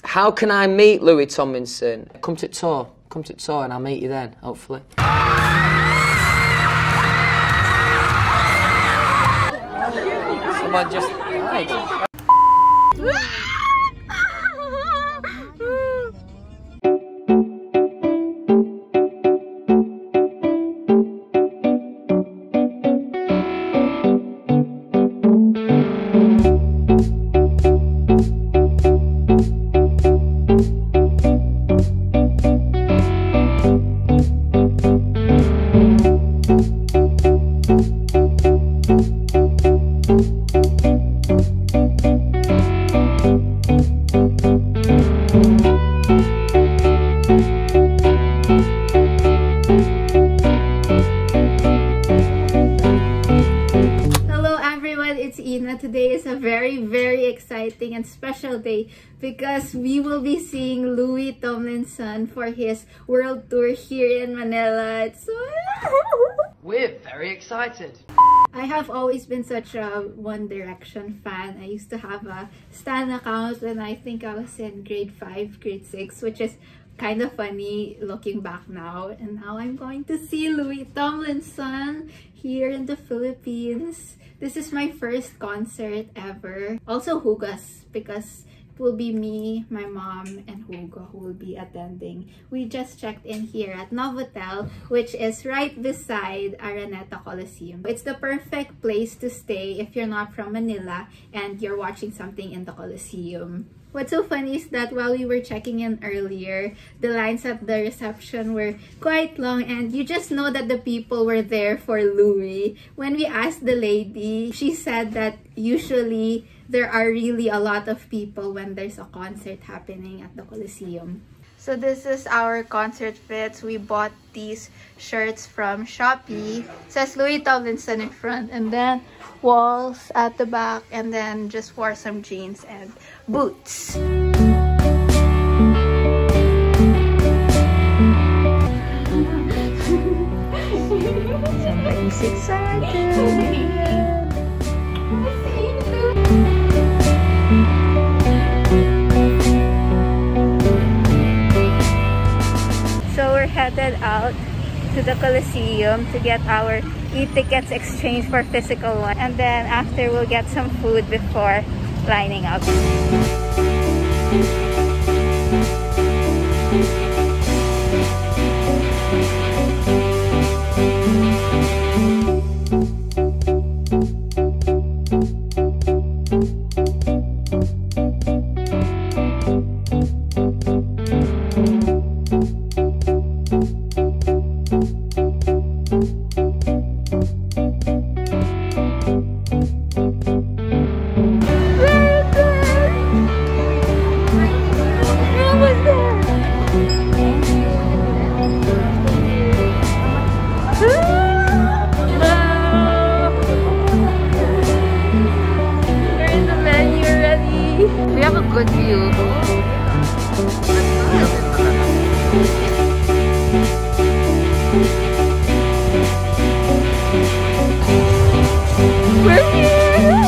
How can I meet Louis Tomlinson? Come to tour. Come to tour and I'll meet you then, hopefully. Someone just died. Today is a very exciting and special day because we will be seeing Louis Tomlinson for his world tour here in Manila. It's so We're very excited. I have always been such a One Direction fan. I used to have a Stan account when I think I was in grade 5, grade 6, which is kind of funny looking back now. And now I'm going to see Louis Tomlinson here in the Philippines. This is my first concert ever. Also Hugas, because it will be me, my mom, and Hugo who will be attending. We just checked in here at Novotel, which is right beside Araneta Coliseum. It's the perfect place to stay if you're not from Manila and you're watching something in the Coliseum. What's so funny is that while we were checking in earlier, the lines at the reception were quite long and you just know that the people were there for Louis. When we asked the lady, she said that usually there are really a lot of people when there's a concert happening at the Coliseum. So this is our concert fits. We bought these shirts from Shopee. It says Louis Tomlinson in front and then walls at the back, and then just wore some jeans and boots. Somebody's excited. So we're headed out to the Coliseum to get our e-tickets exchanged for physical one, and then after we'll get some food before lining up. We have a good view. We're here!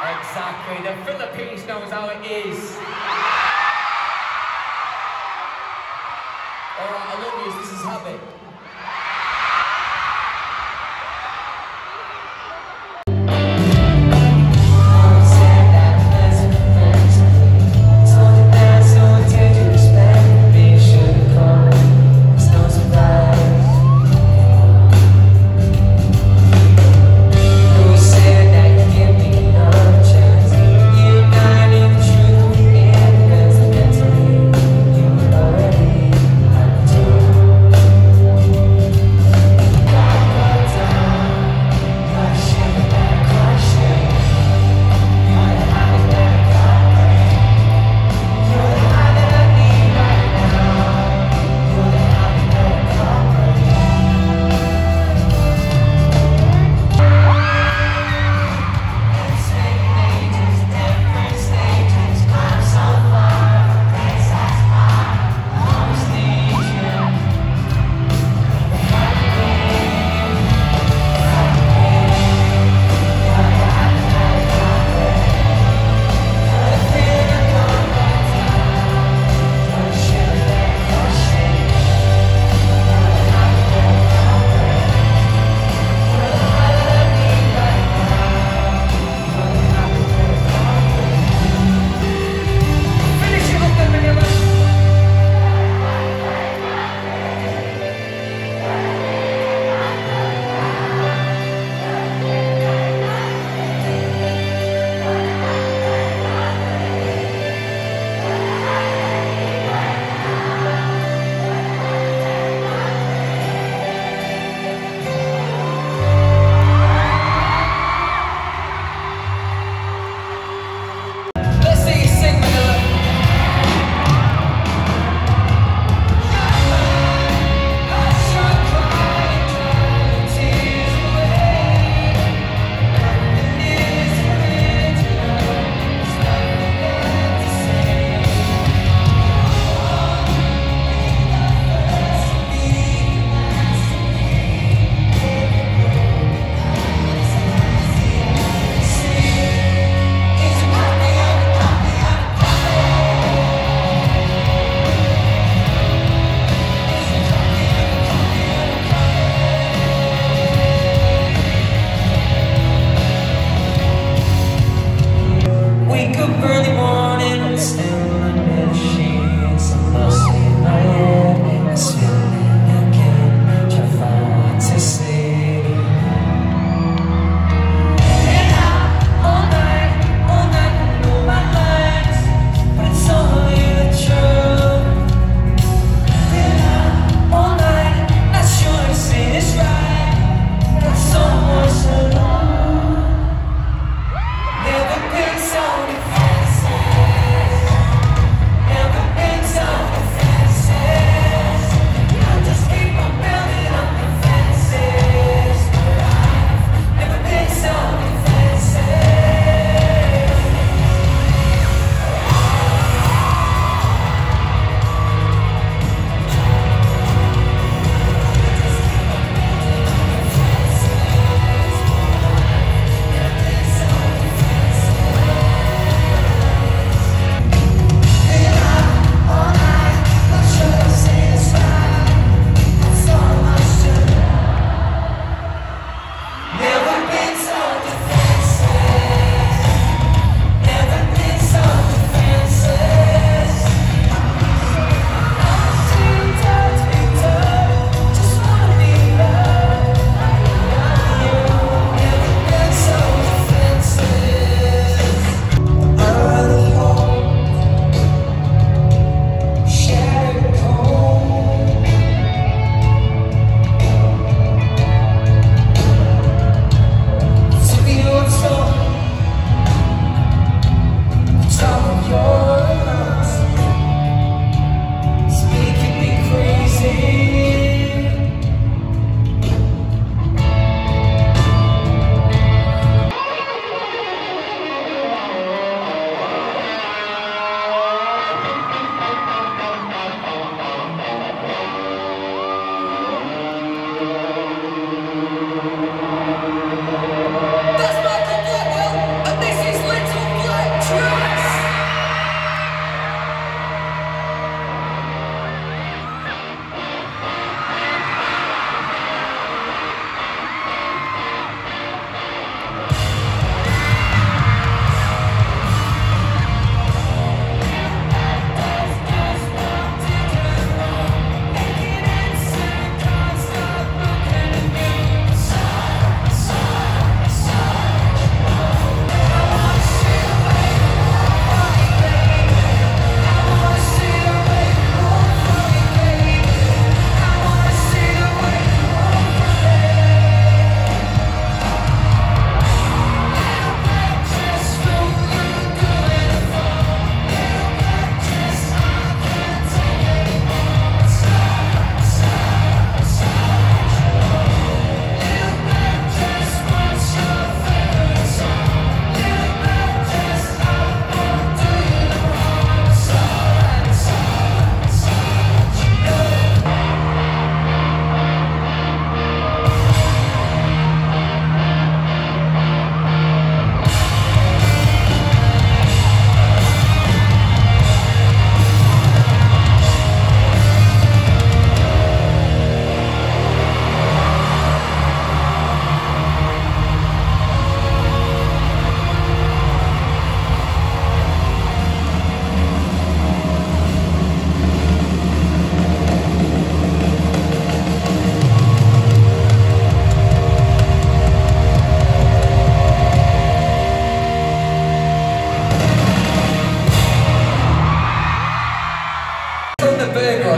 Exactly, the Philippines knows how it is. Alright, I love you, this is habit.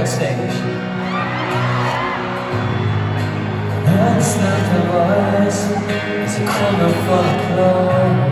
on stage. It's not the voice, it's a corner full of clothes.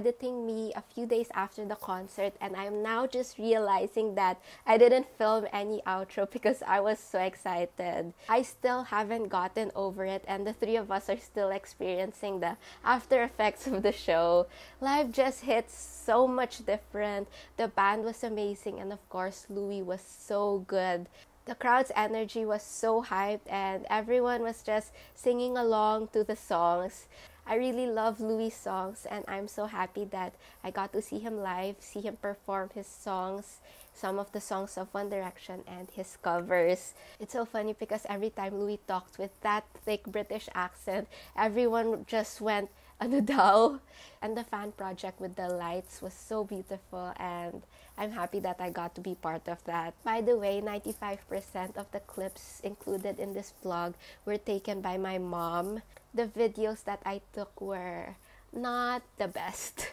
editing me a few days after the concert, and I'm now just realizing that I didn't film any outro because I was so excited. I still haven't gotten over it, and the three of us are still experiencing the after effects of the show. Live just hits so much different. The band was amazing, and of course Louis was so good. The crowd's energy was so hyped, and everyone was just singing along to the songs. I really love Louis' songs, and I'm so happy that I got to see him live, see him perform his songs, some of the songs of One Direction and his covers. It's so funny because every time Louis talked with that thick British accent, everyone just went, ano daw? And the fan project with the lights was so beautiful, and I'm happy that I got to be part of that. By the way, 95% of the clips included in this vlog were taken by my mom. The videos that I took were not the best.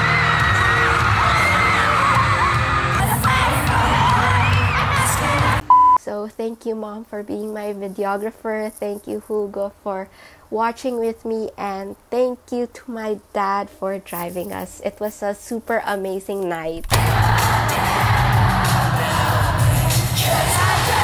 So thank you, Mom, for being my videographer. Thank you, Hugo, for watching with me, and thank you to my dad for driving us. It was a super amazing night.